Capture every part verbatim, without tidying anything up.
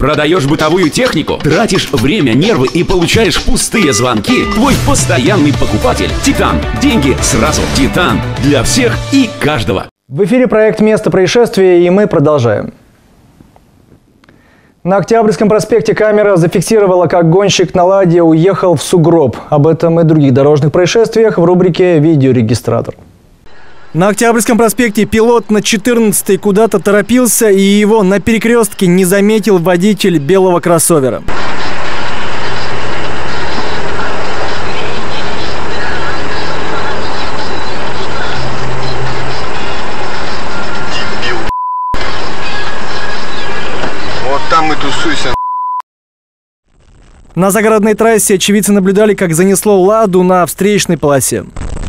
Продаешь бытовую технику? Тратишь время, нервы и получаешь пустые звонки? Твой постоянный покупатель «Титан». Деньги сразу. «Титан» для всех и каждого. В эфире проект «Место происшествия», и мы продолжаем. На Октябрьском проспекте камера зафиксировала, как гонщик на «Ладе» уехал в сугроб. Об этом и других дорожных происшествиях в рубрике «Видеорегистратор». На Октябрьском проспекте пилот на четырнадцатой куда-то торопился, и его на перекрестке не заметил водитель белого кроссовера. Вот там и тусуйся. На загородной трассе очевидцы наблюдали, как занесло «Ладу» на встречной полосе.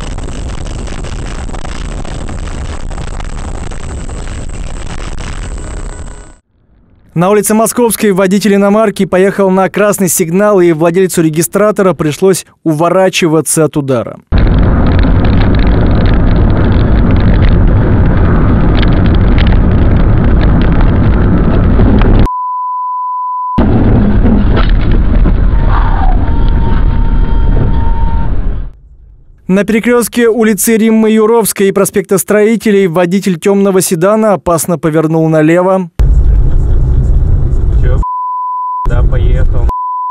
На улице Московской водитель иномарки поехал на красный сигнал, и владельцу регистратора пришлось уворачиваться от удара. На перекрестке улицы Риммы Юровской и проспекта Строителей водитель темного седана опасно повернул налево. Че, да, поехал.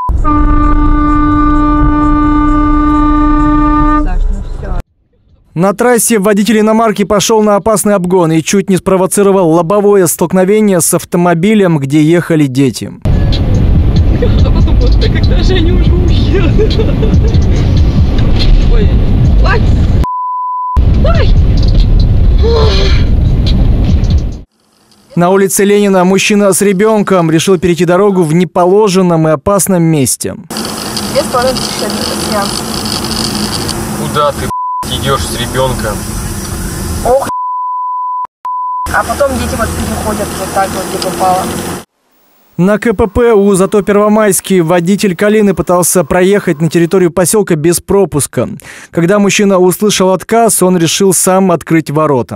На трассе водитель иномарки пошел на опасный обгон и чуть не спровоцировал лобовое столкновение с автомобилем, где ехали дети. А потом вот, когда же они уже уедут. Ой. Ой. Ой. На улице Ленина мужчина с ребенком решил перейти дорогу в неположенном и опасном месте. Куда ты идешь с ребенком? Ох. А потом дети вот переходят вот так вот, где попало. На КПП у ЗАТО Первомайский водитель «Калины» пытался проехать на территорию поселка без пропуска. Когда мужчина услышал отказ, он решил сам открыть ворота.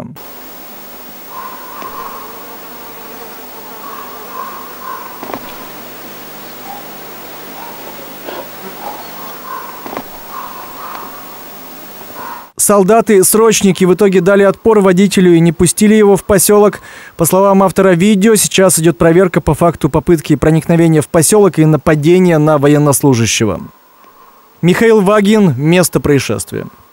Солдаты-срочники в итоге дали отпор водителю и не пустили его в поселок. По словам автора видео, сейчас идет проверка по факту попытки проникновения в поселок и нападения на военнослужащего. Михаил Вагин. Место происшествия.